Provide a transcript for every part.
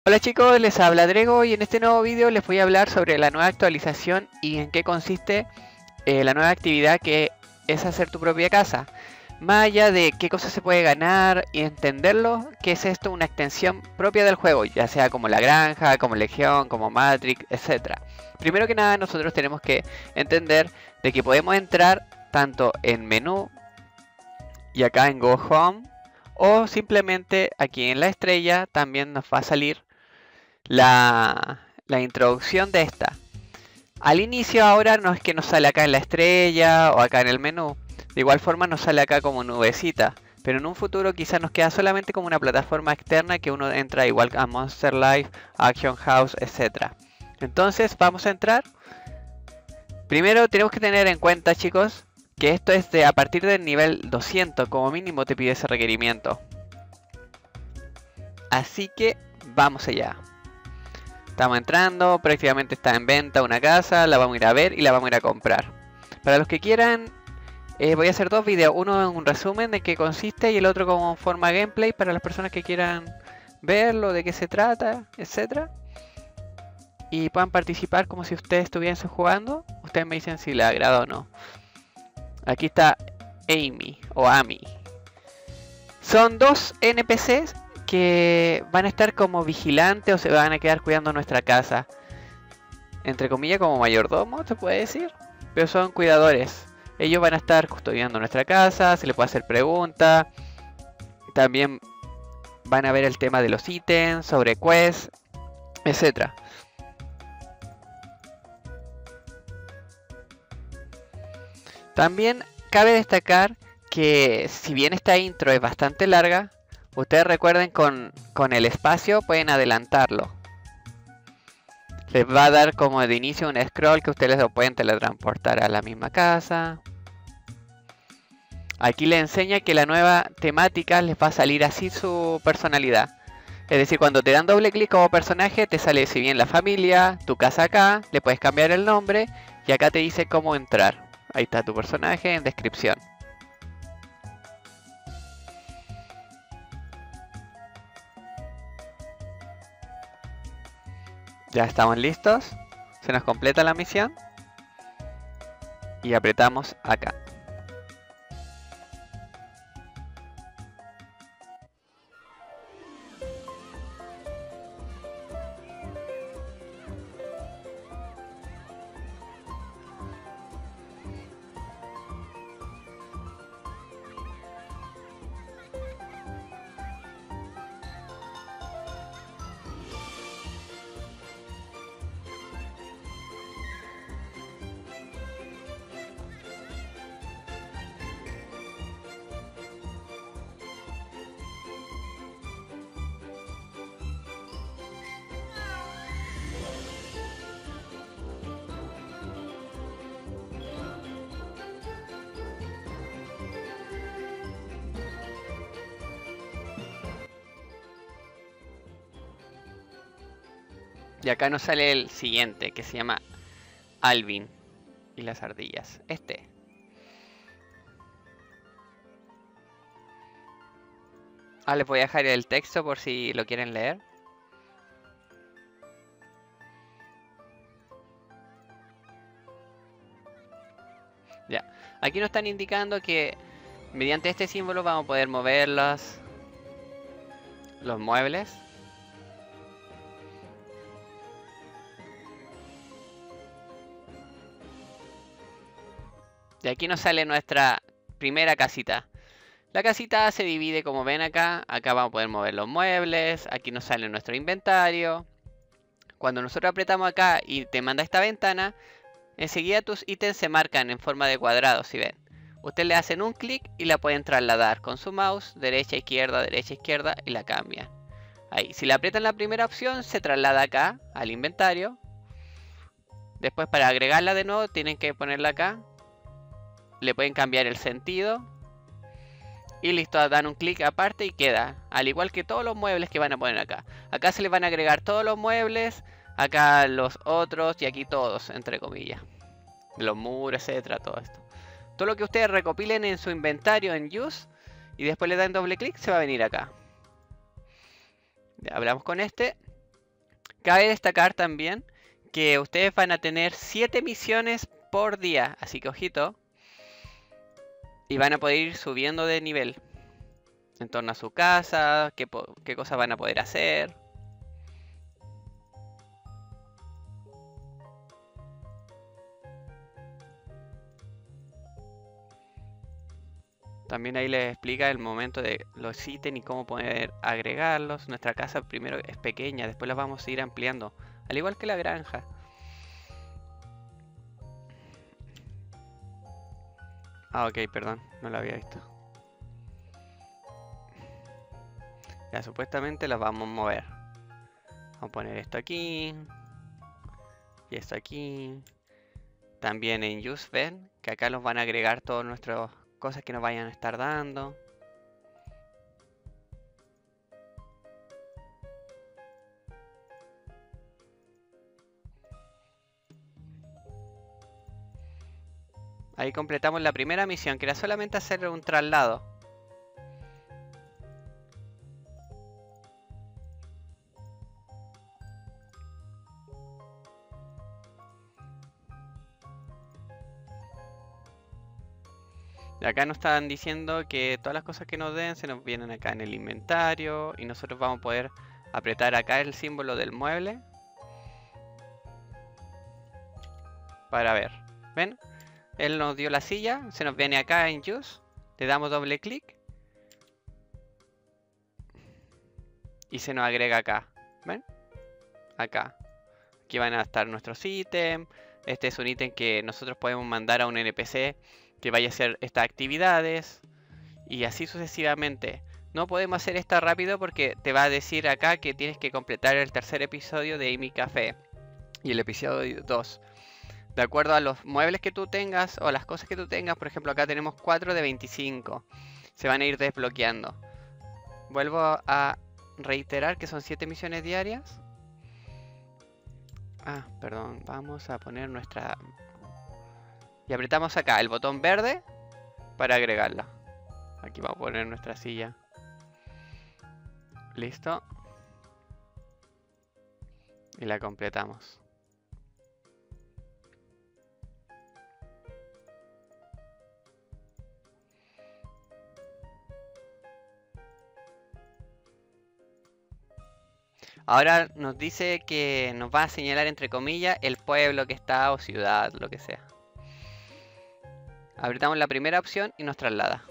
Hola chicos, les habla Drego y en este nuevo vídeo les voy a hablar sobre la nueva actualización y en qué consiste la nueva actividad que es hacer tu propia casa. Más allá de qué cosas se puede ganar y entenderlo, que es esto una extensión propia del juego, ya sea como la granja, como Legión, como Matrix, etc. Primero que nada nosotros tenemos que entender de que podemos entrar tanto en menú y acá en Go Home o simplemente aquí en la estrella también nos va a salir la introducción de esta. Al inicio ahora no es que nos sale acá en la estrella o acá en el menú. De igual forma nos sale acá como nubecita. Pero en un futuro quizás nos queda solamente como una plataforma externa que uno entra igual a Monster Life, Action House, etc. Entonces vamos a entrar. Primero tenemos que tener en cuenta, chicos, que esto es de a partir del nivel 200, como mínimo te pide ese requerimiento. Así que vamos allá. Estamos entrando, prácticamente está en venta una casa, la vamos a ir a ver y la vamos a ir a comprar. Para los que quieran, voy a hacer dos videos, uno en un resumen de qué consiste y el otro como forma gameplay para las personas que quieran verlo, de qué se trata, etc. Y puedan participar como si ustedes estuviesen jugando. Ustedes me dicen si les agrada o no. Aquí está Amy o Amy. Son dos NPCs que van a estar como vigilantes o se van a quedar cuidando nuestra casa. Entre comillas como mayordomo, se puede decir. Pero son cuidadores. Ellos van a estar custodiando nuestra casa, se les puede hacer preguntas. También van a ver el tema de los ítems, sobre quests, etc. También cabe destacar que si bien esta intro es bastante larga, ustedes recuerden con el espacio pueden adelantarlo. Les va a dar como de inicio un scroll que ustedes lo pueden teletransportar a la misma casa. Aquí les enseña que la nueva temática les va a salir así su personalidad. Es decir, cuando te dan doble clic como personaje te sale si bien la familia, tu casa acá, le puedes cambiar el nombre y acá te dice cómo entrar. Ahí está tu personaje en descripción. Ya estamos listos. Se nos completa la misión. Y apretamos acá. Y acá nos sale el siguiente, que se llama Alvin y las ardillas. Les voy a dejar el texto por si lo quieren leer. Ya, aquí nos están indicando que mediante este símbolo vamos a poder mover los muebles. Y aquí nos sale nuestra primera casita. La casita se divide como ven acá. Acá vamos a poder mover los muebles. Aquí nos sale nuestro inventario. Cuando nosotros apretamos acá y te manda esta ventana, enseguida tus ítems se marcan en forma de cuadrado, si ven. Ustedes le hacen un clic y la pueden trasladar con su mouse, derecha, izquierda, y la cambian. Ahí, si le aprietan la primera opción, se traslada acá al inventario. Después para agregarla de nuevo, tienen que ponerla acá. Le pueden cambiar el sentido. Y listo, dan un clic aparte y queda. Al igual que todos los muebles que van a poner acá. Acá se les van a agregar todos los muebles. Acá los otros y aquí todos, entre comillas. Los muros, etcétera, todo esto. Todo lo que ustedes recopilen en su inventario en Use y después le dan doble clic, se va a venir acá. Ya hablamos con este. Cabe destacar también que ustedes van a tener 7 misiones por día, así que ojito. Y van a poder ir subiendo de nivel en torno a su casa, qué cosas van a poder hacer. También ahí les explica el momento de los ítems y cómo poder agregarlos. Nuestra casa primero es pequeña, después la vamos a ir ampliando, al igual que la granja. Ah, ok, perdón, no lo había visto. Ya, supuestamente las vamos a mover. Vamos a poner esto aquí. Y esto aquí. También en Use Ven, que acá los van a agregar todas nuestras cosas que nos vayan a estar dando. Ahí completamos la primera misión, que era solamente hacer un traslado. De acá nos están diciendo que todas las cosas que nos den se nos vienen acá en el inventario. Y nosotros vamos a poder apretar acá el símbolo del mueble. Para ver. ¿Ven? Él nos dio la silla. Se nos viene acá en Use. Le damos doble clic. Y se nos agrega acá. ¿Ven? Acá. Aquí van a estar nuestros ítems. Este es un ítem que nosotros podemos mandar a un NPC que vaya a hacer estas actividades. Y así sucesivamente. No podemos hacer esto rápido porque te va a decir acá que tienes que completar el tercer episodio de Amy Café. Y el episodio 2. De acuerdo a los muebles que tú tengas o las cosas que tú tengas. Por ejemplo, acá tenemos 4 de 25. Se van a ir desbloqueando. Vuelvo a reiterar que son 7 misiones diarias. Ah, perdón. Vamos a poner nuestra... Y apretamos acá el botón verde para agregarla. Aquí vamos a poner nuestra silla. Listo. Y la completamos. Ahora nos dice que nos va a señalar entre comillas el pueblo que está o ciudad, lo que sea. Apretamos la primera opción y nos traslada.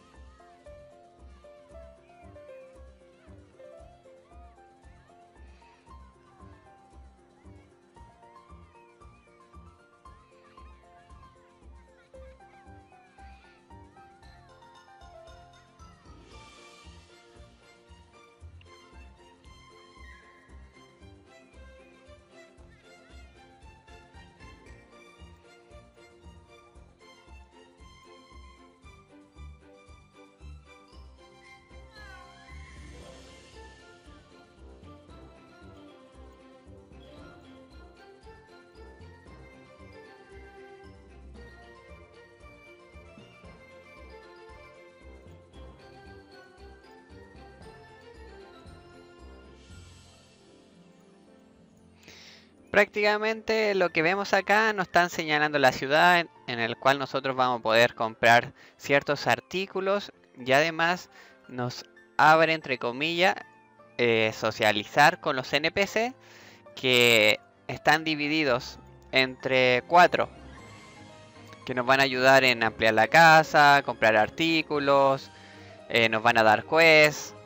Prácticamente lo que vemos acá nos están señalando la ciudad en el cual nosotros vamos a poder comprar ciertos artículos y además nos abre entre comillas socializar con los NPC que están divididos entre 4 que nos van a ayudar en ampliar la casa, comprar artículos, nos van a dar quests.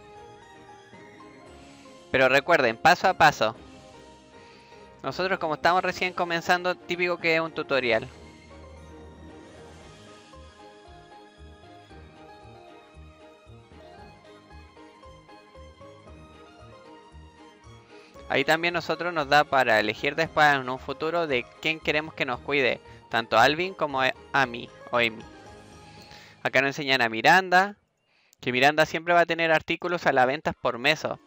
Pero recuerden, paso a paso. Nosotros como estamos recién comenzando, típico que es un tutorial. Ahí también nosotros nos da para elegir después en un futuro de quién queremos que nos cuide. Tanto Alvin como Amy o Amy. Acá nos enseñan a Miranda. Que Miranda siempre va a tener artículos a la venta por meso.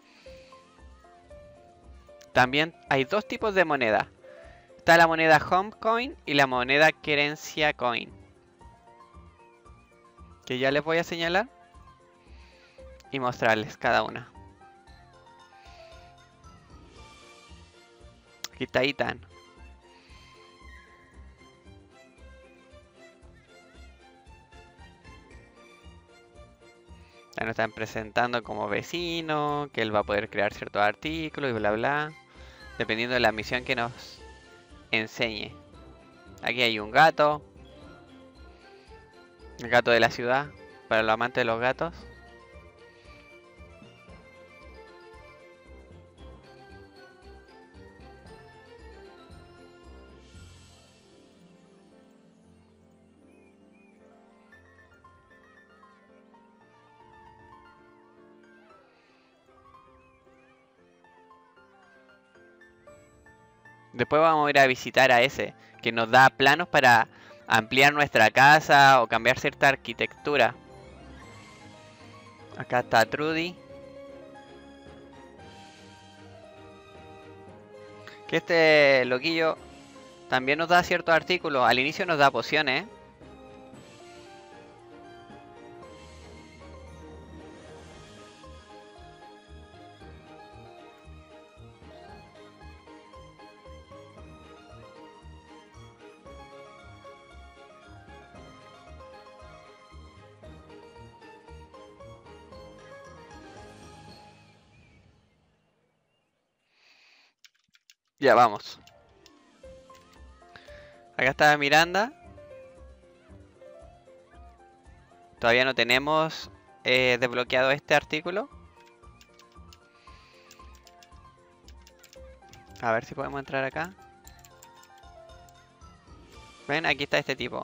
También hay dos tipos de moneda. Está la moneda Home Coin y la moneda Querencia Coin. Que ya les voy a señalar. Y mostrarles cada una. Aquí está Ethan. Ya nos están presentando como vecino, que él va a poder crear ciertos artículos y bla bla. Dependiendo de la misión que nos enseñe. Aquí hay un gato. El gato de la ciudad. Para los amantes de los gatos. Después vamos a ir a visitar a ese, que nos da planos para ampliar nuestra casa o cambiar cierta arquitectura. Acá está Trudy. Que este loquillo también nos da ciertos artículos. Al inicio nos da pociones, ¿eh? Ya vamos. Acá está Miranda. Todavía no tenemos desbloqueado este artículo. A ver si podemos entrar acá. Ven, aquí está este tipo.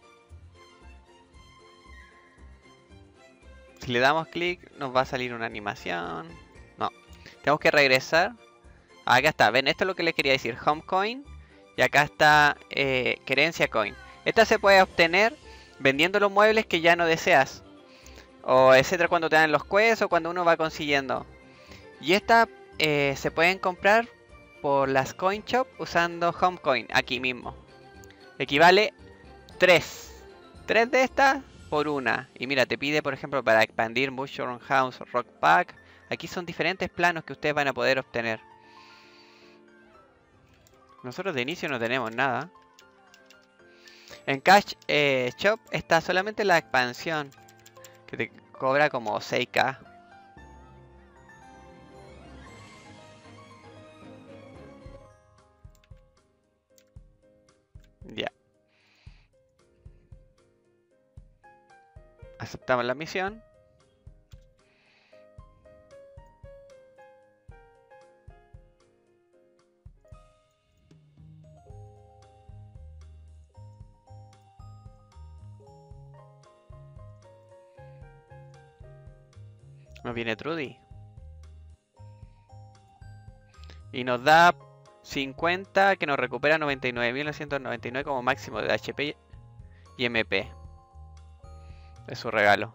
Si le damos clic nos va a salir una animación. No, tenemos que regresar. Acá está, ven, esto es lo que les quería decir. Home Coin. Y acá está Querencia Coin. Esta se puede obtener vendiendo los muebles que ya no deseas. O etcétera, cuando te dan los quests o cuando uno va consiguiendo. Y esta se pueden comprar por las Coin Shop usando Home Coin aquí mismo. Equivale 3. 3 de estas por una. Y mira, te pide por ejemplo para expandir Mushroom House Rock Pack. Aquí son diferentes planos que ustedes van a poder obtener. Nosotros de inicio no tenemos nada. En Cash Shop está solamente la expansión, que te cobra como 6k. Ya. Aceptamos la misión. Nos viene Trudy. Y nos da 50 que nos recupera 99.999 como máximo de HP y MP. Es su regalo.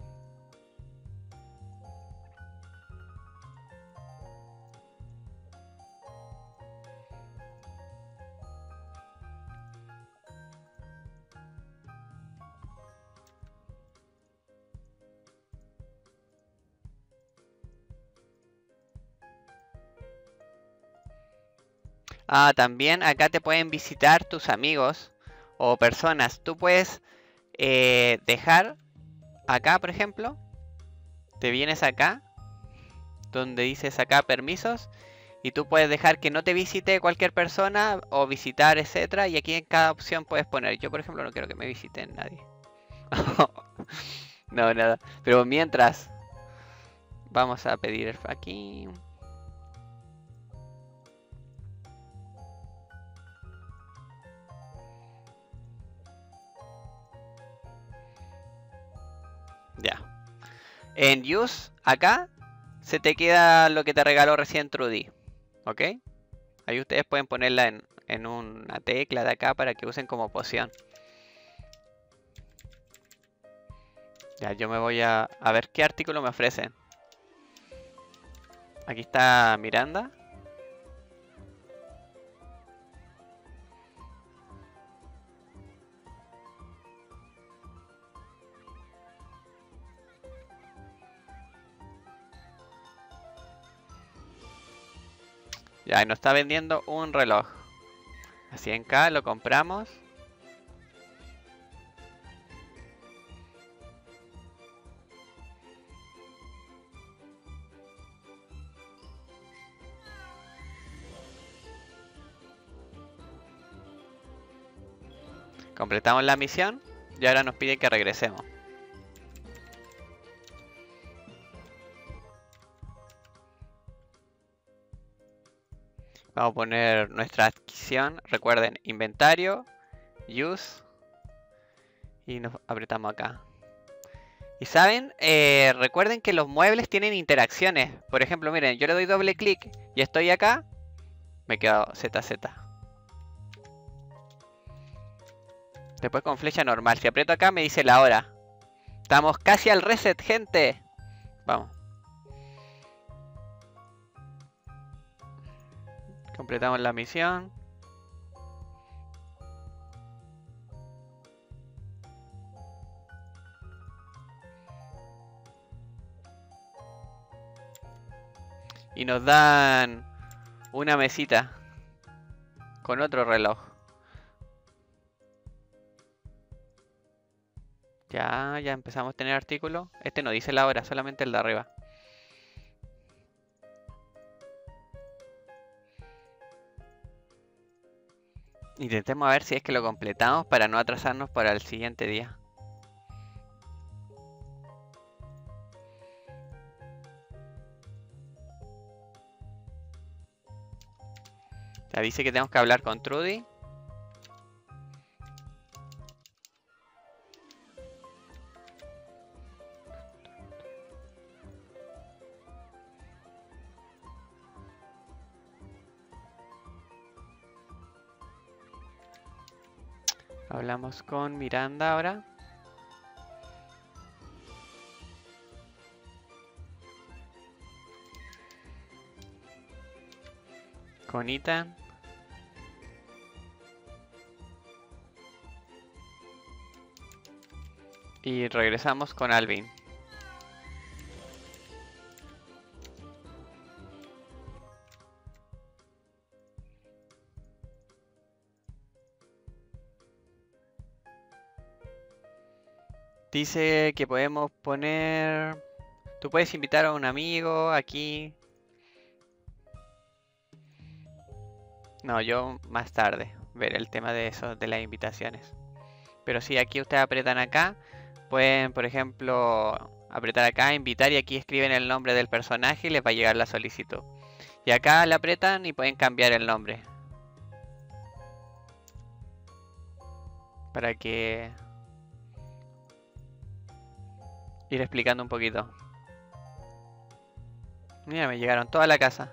Ah, también acá te pueden visitar tus amigos o personas. Tú puedes dejar acá, por ejemplo. Te vienes acá, donde dices acá permisos. Y tú puedes dejar que no te visite cualquier persona o visitar, etcétera. Y aquí en cada opción puedes poner. Yo, por ejemplo, no quiero que me visiten nadie. No, nada. Pero mientras, vamos a pedir aquí. Ya. En Use, acá, se te queda lo que te regaló recién Trudy. ¿Ok? Ahí ustedes pueden ponerla en una tecla de acá para que usen como poción. Ya, yo me voy a ver qué artículo me ofrecen. Aquí está Miranda. Ya, y nos está vendiendo un reloj. A 100k lo compramos. Completamos la misión y ahora nos pide que regresemos. Vamos a poner nuestra adquisición. Recuerden, inventario, use. Y nos apretamos acá. Y saben, recuerden que los muebles tienen interacciones. Por ejemplo, miren, yo le doy doble clic y estoy acá. Me quedo ZZ. Después con flecha normal. Si aprieto acá me dice la hora. Estamos casi al reset, gente. Vamos. Completamos la misión. Y nos dan una mesita con otro reloj. Ya empezamos a tener artículos. Este no dice la hora, solamente el de arriba. Intentemos a ver si es que lo completamos para no atrasarnos para el siguiente día. Ya dice que tenemos que hablar con Trudy. Hablamos con Miranda ahora. Con Ethan. Y regresamos con Alvin. Dice que podemos poner... Tú puedes invitar a un amigo aquí. No, yo más tarde veré el tema de eso, de las invitaciones. Pero sí, aquí ustedes apretan acá. Pueden, por ejemplo, apretar acá, invitar y aquí escriben el nombre del personaje y les va a llegar la solicitud. Y acá le apretan y pueden cambiar el nombre. Para que... ir explicando un poquito. Mira, me llegaron toda la casa.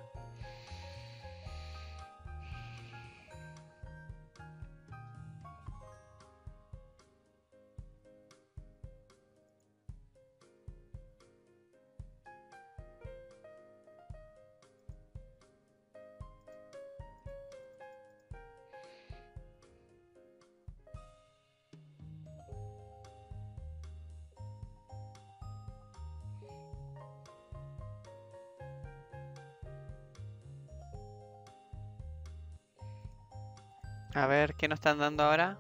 A ver, ¿qué nos están dando ahora?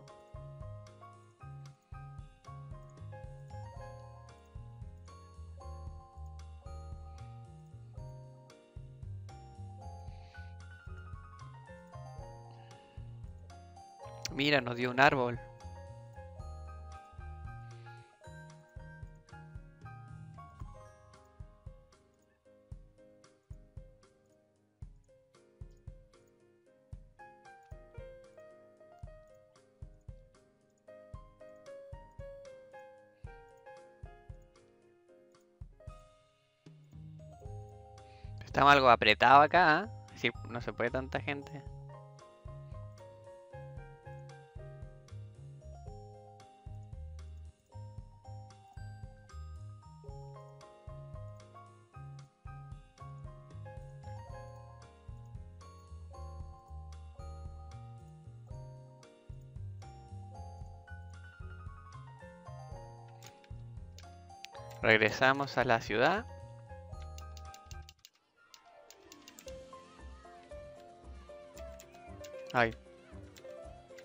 Mira, nos dio un árbol. Estamos algo apretados acá, ¿eh? Sí, no se puede tanta gente. Regresamos a la ciudad. Ay.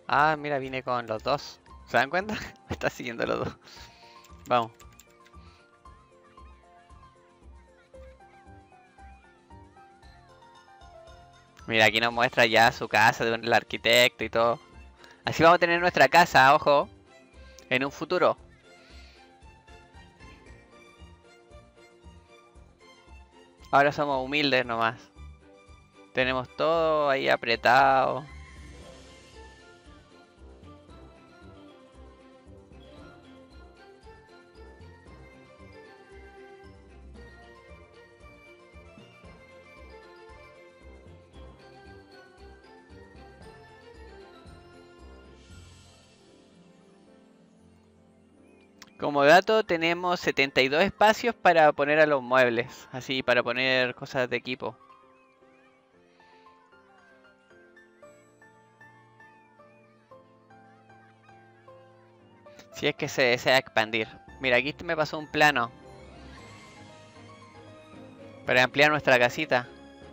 Ah, mira, vine con los dos. ¿Se dan cuenta? Me está siguiendo los dos. Vamos. Mira, aquí nos muestra ya su casa del arquitecto y todo. Así vamos a tener nuestra casa, ojo, en un futuro. Ahora somos humildes nomás. Tenemos todo ahí apretado. Como dato, tenemos 72 espacios para poner a los muebles, así para poner cosas de equipo. Si es que se desea expandir. Mira, aquí me pasó un plano para ampliar nuestra casita.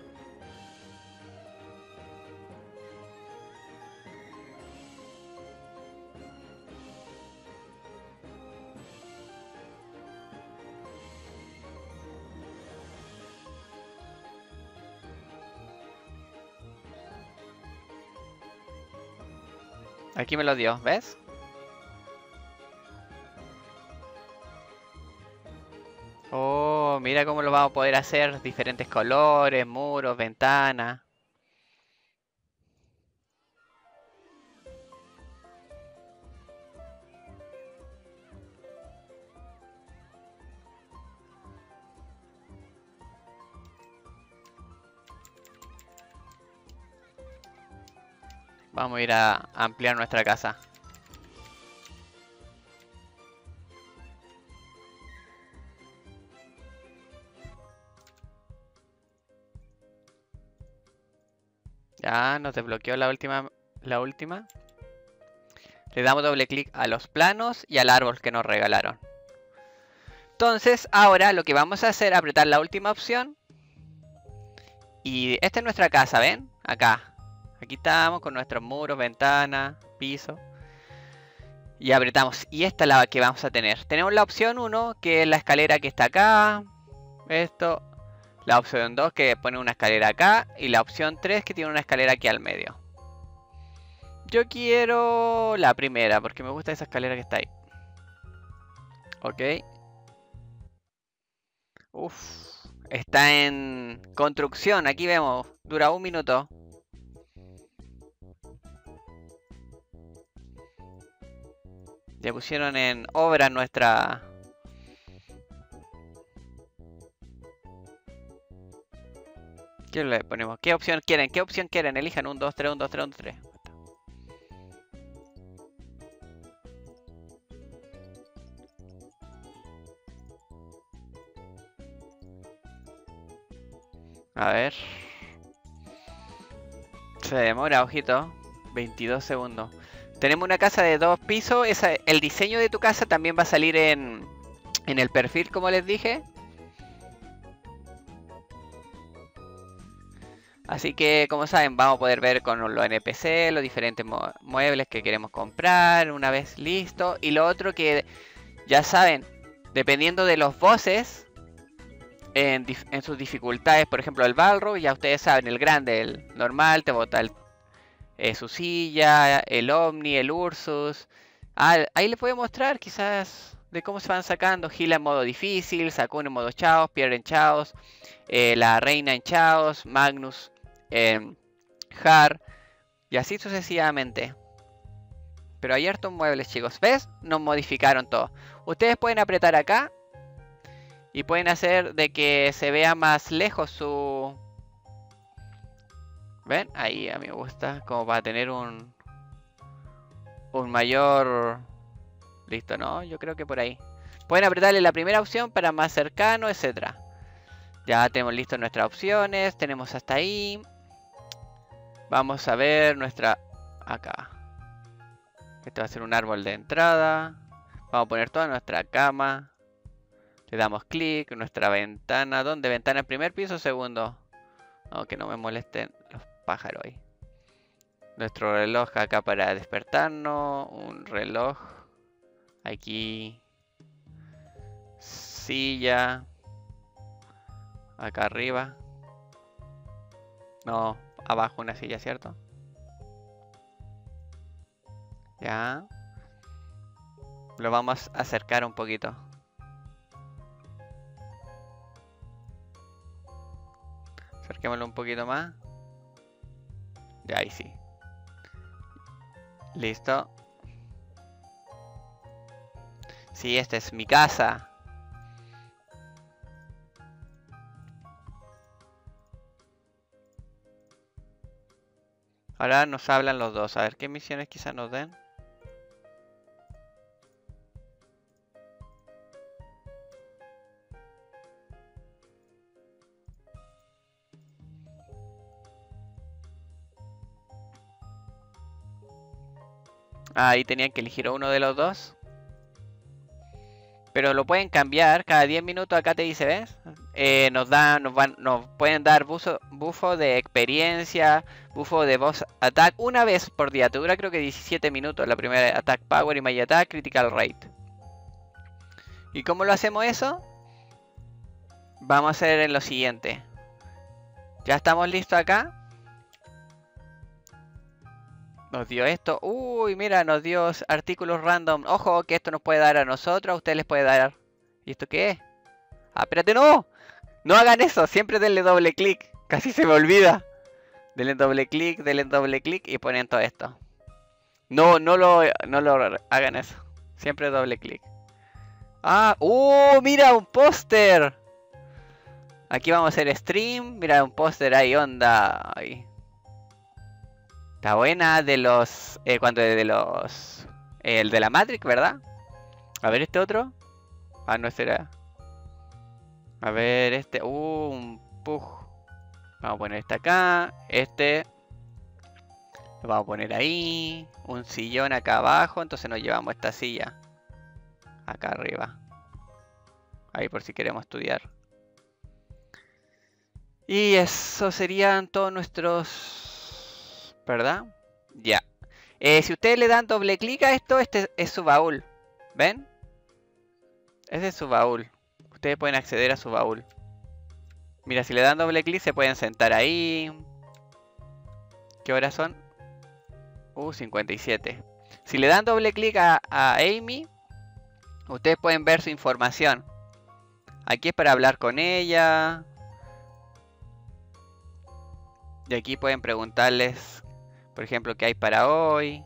Aquí me lo dio, ¿ves? Oh, mira cómo lo vamos a poder hacer. Diferentes colores, muros, ventanas. Vamos a ir a ampliar nuestra casa. Ya nos desbloqueó la última. Le damos doble clic a los planos y al árbol que nos regalaron. Entonces, ahora lo que vamos a hacer es apretar la última opción. Y esta es nuestra casa, ¿ven? Acá. Aquí estamos con nuestros muros, ventanas, piso. Y apretamos. Y esta es la que vamos a tener. Tenemos la opción 1, que es la escalera que está acá. Esto. La opción 2, que pone una escalera acá. Y la opción 3, que tiene una escalera aquí al medio. Yo quiero la primera, porque me gusta esa escalera que está ahí. Ok. Uf. Está en construcción. Aquí vemos. Dura 1 minuto. Ya pusieron en obra nuestra... ¿Qué le ponemos? ¿Qué opción quieren? ¿Qué opción quieren? Elijan 1, 2, 3, 1, 2, 3, 1, 3. A ver. Se demora, ojito. 22 segundos. Tenemos una casa de 2 pisos. El diseño de tu casa también va a salir en el perfil, como les dije. Así que, como saben, vamos a poder ver con los NPC, los diferentes muebles que queremos comprar una vez listo. Y lo otro que, ya saben, dependiendo de los bosses, en sus dificultades, por ejemplo, el Balrog, ya ustedes saben, el grande, el normal, te bota su silla, el Omni, el Ursus. Ahí les voy a mostrar quizás de cómo se van sacando. Gila en modo difícil, Sakun en modo Chaos, Pierre en Chaos, la Reina en Chaos, Magnus en Har, y así sucesivamente. Pero hay hartos muebles, chicos. ¿Ves? Nos modificaron todo. Ustedes pueden apretar acá y pueden hacer de que se vea más lejos su... ¿Ven? Ahí a mí me gusta. Como para tener un mayor... Listo, ¿no? Yo creo que por ahí. Pueden apretarle la primera opción para más cercano, etc. Ya tenemos listas nuestras opciones. Tenemos hasta ahí. Vamos a ver nuestra... Acá. Este va a ser un árbol de entrada. Vamos a poner toda nuestra cama. Le damos clic. Nuestra ventana. ¿Dónde? ¿Ventana en primer piso o segundo? No, que no me molesten los pájaros ahí. Nuestro reloj acá para despertarnos. Un reloj. Aquí. Silla. Acá arriba. No, abajo una silla, ¿cierto? Ya. Lo vamos a acercar un poquito. Acerquémoslo un poquito más. Ya, ahí sí. Listo. Sí, esta es mi casa. Ahora nos hablan los dos. A ver qué misiones quizás nos den. Ahí tenían que elegir uno de los dos. Pero lo pueden cambiar. Cada 10 minutos acá te dice, ¿ves? Nos pueden dar bufo de experiencia, bufo de boss attack una vez por día. Te dura creo que 17 minutos. La primera attack power y my attack critical rate. ¿Y cómo lo hacemos eso? Vamos a hacer en lo siguiente. Ya estamos listos acá. Nos dio esto. Uy, mira, nos dio artículos random. Ojo, que esto nos puede dar a nosotros, a ustedes les puede dar. ¿Y esto qué es? Ah, espérate, no. No hagan eso. Siempre denle doble clic. Casi se me olvida. Denle doble clic y ponen todo esto. No lo hagan eso. Siempre doble clic. Ah, mira, un póster. Aquí vamos a hacer stream. Mira, un póster ahí, onda. Ahí. Está buena de los... el de la Matrix, ¿verdad? A ver este otro. Ah, no, este era... A ver este... un pug. Vamos a poner este acá. Este... Lo vamos a poner ahí. Un sillón acá abajo. Entonces nos llevamos esta silla acá arriba. Ahí por si queremos estudiar. Y eso serían todos nuestros... ¿Verdad? Ya. Si ustedes le dan doble clic a esto, este es su baúl. ¿Ven? Ese es su baúl. Ustedes pueden acceder a su baúl. Mira, si le dan doble clic se pueden sentar ahí. ¿Qué horas son? 57. Si le dan doble clic a Amy, ustedes pueden ver su información. Aquí es para hablar con ella. Y aquí pueden preguntarles, por ejemplo, qué hay para hoy.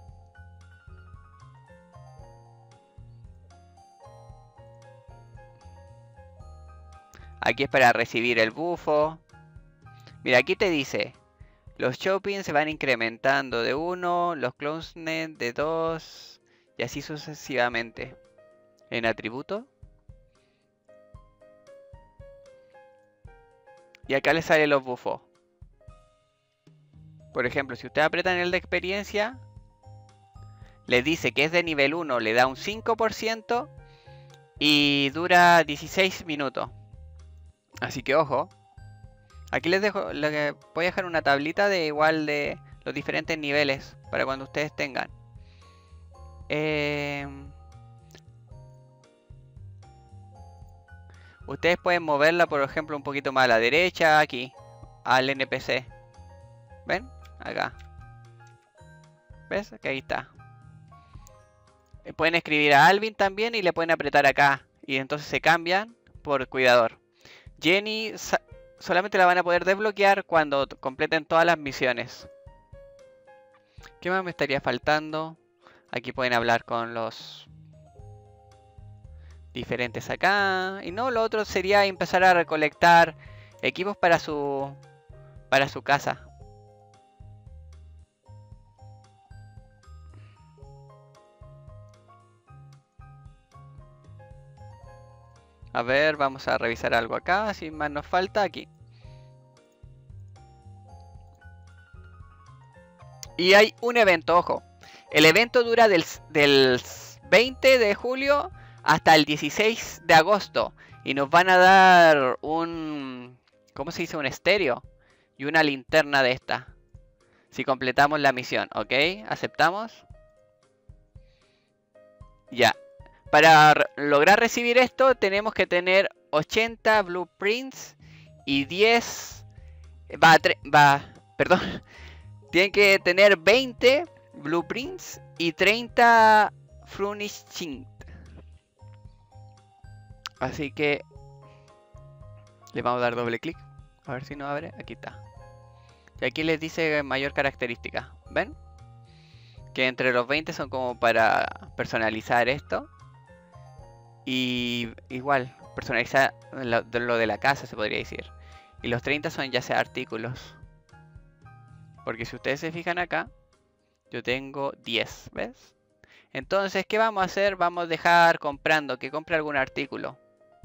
Aquí es para recibir el bufo. Mira, aquí te dice, los shopping se van incrementando de 1, los closeness de 2, y así sucesivamente. En atributo. Y acá les salen los bufos. Por ejemplo, si ustedes apretan el de experiencia, les dice que es de nivel 1, le da un 5% y dura 16 minutos. Así que ojo. Aquí les dejo, voy a dejar una tablita de igual de los diferentes niveles para cuando ustedes tengan. Ustedes pueden moverla, por ejemplo, un poquito más a la derecha, aquí, al NPC. ¿Ven? Acá. ¿Ves? Que ahí está. Pueden escribir a Alvin también y le pueden apretar acá. Y entonces se cambian por cuidador. Jenny solamente la van a poder desbloquear cuando completen todas las misiones. ¿Qué más me estaría faltando? Aquí pueden hablar con los diferentes acá. Y no, lo otro sería empezar a recolectar equipos para su casa. A ver, vamos a revisar algo acá, si más nos falta aquí. Y hay un evento, ojo. El evento dura del 20 de julio hasta el 16 de agosto. Y nos van a dar un... ¿Cómo se dice? Un estéreo. Y una linterna de esta. Si completamos la misión, ¿ok? ¿Aceptamos? Ya. Para lograr recibir esto tenemos que tener 80 blueprints y 10... perdón. Tienen que tener 20 blueprints y 30 furnishing. Así que le vamos a dar doble clic. A ver si no abre. Aquí está. Y aquí les dice mayor característica. ¿Ven? Que entre los 20 son como para personalizar esto. Y igual, personalizar lo de la casa, se podría decir. Y los 30 son ya sea artículos. Porque si ustedes se fijan acá, yo tengo 10, ¿ves? Entonces, ¿qué vamos a hacer? Vamos a dejar comprando, que compre algún artículo.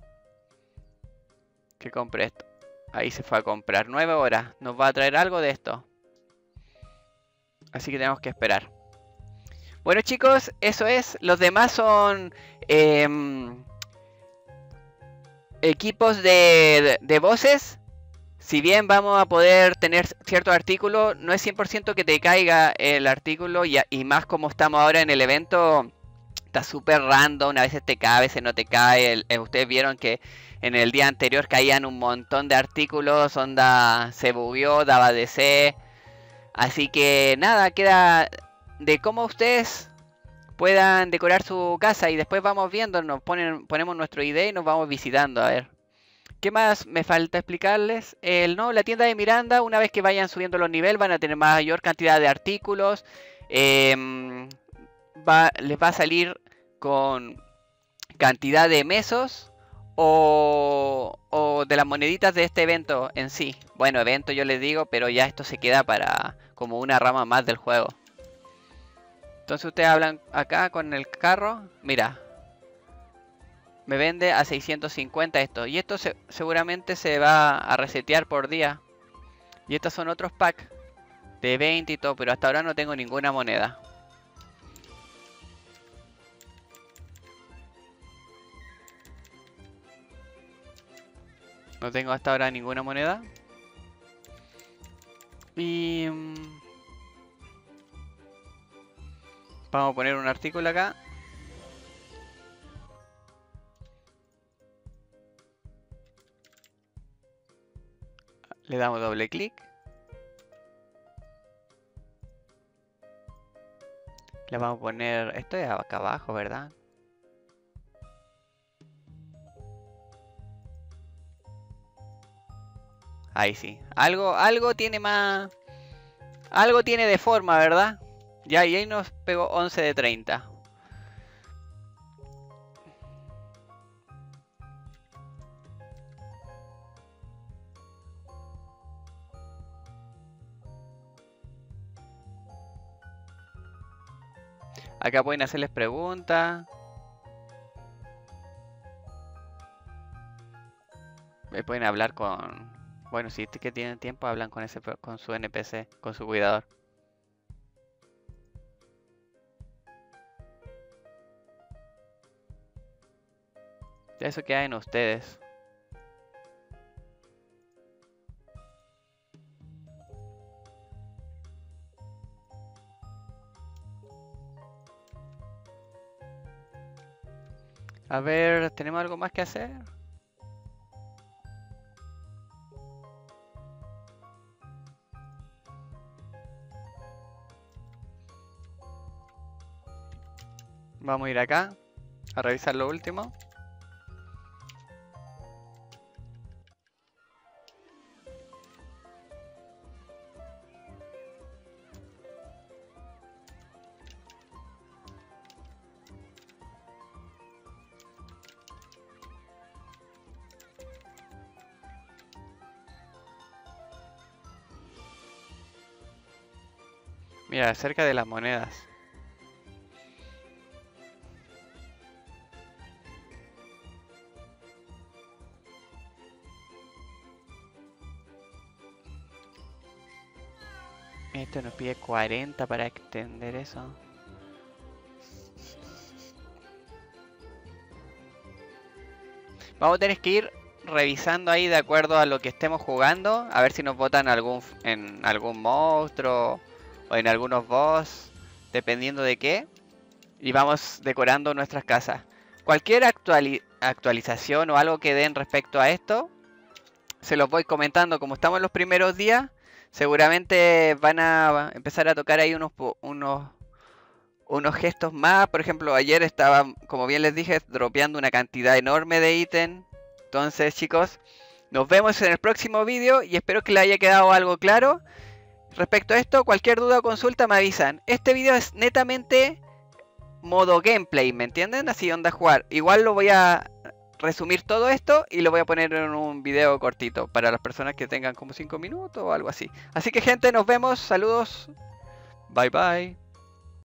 Que compre esto. Ahí se fue a comprar. 9 horas. Nos va a traer algo de esto. Así que tenemos que esperar. Bueno, chicos, eso es. Los demás son equipos de voces. Si bien vamos a poder tener ciertos artículos, no es 100% que te caiga el artículo. Y más como estamos ahora en el evento, está súper random. A veces te cae, a veces no te cae. Ustedes vieron que en el día anterior caían un montón de artículos. Onda se bugueó, daba DC. Así que nada, queda de cómo ustedes puedan decorar su casa. Y después vamos viendo, ponemos nuestro ID y nos vamos visitando. A ver. ¿Qué más me falta explicarles? La tienda de Miranda, una vez que vayan subiendo los niveles, van a tener mayor cantidad de artículos. Les va a salir con cantidad de mesos o de las moneditas de este evento en sí. Bueno, evento yo les digo, pero ya esto se queda para como una rama más del juego. Entonces ustedes hablan acá con el carro. Mira. Me vende a 650 esto. Y esto seguramente se va a resetear por día. Y estos son otros packs de 20 y todo. Pero hasta ahora no tengo ninguna moneda. No tengo hasta ahora ninguna moneda. Y... vamos a poner un artículo acá. Le damos doble clic. Le vamos a poner... esto es acá abajo, ¿verdad? Ahí sí. Algo tiene más... algo tiene de forma, ¿verdad? Ya, y ahí nos pegó 11 de 30. Acá pueden hacerles preguntas. Pueden hablar con... bueno, si es que tienen tiempo, hablan con su NPC, con su cuidador. Ya eso queda en ustedes. A ver, ¿tenemos algo más que hacer? Vamos a ir acá a revisar lo último. Mira, acerca de las monedas. Esto nos pide 40 para extender eso. Vamos a tener que ir revisando ahí de acuerdo a lo que estemos jugando. A ver si nos botan en algún monstruo o en algunos boss, dependiendo de qué. Y vamos decorando nuestras casas. Cualquier actualización o algo que den respecto a esto, se los voy comentando. Como estamos en los primeros días, seguramente van a empezar a tocar ahí unos gestos más. Por ejemplo, ayer estaba, como bien les dije, dropeando una cantidad enorme de ítem. Entonces, chicos, nos vemos en el próximo vídeo y espero que les haya quedado algo claro. Respecto a esto, cualquier duda o consulta me avisan. Este video es netamente modo gameplay, ¿me entienden? Así onda jugar. Igual lo voy a resumir todo esto y lo voy a poner en un video cortito para las personas que tengan como 5 minutos o algo así. Así que gente, nos vemos. Saludos. Bye bye.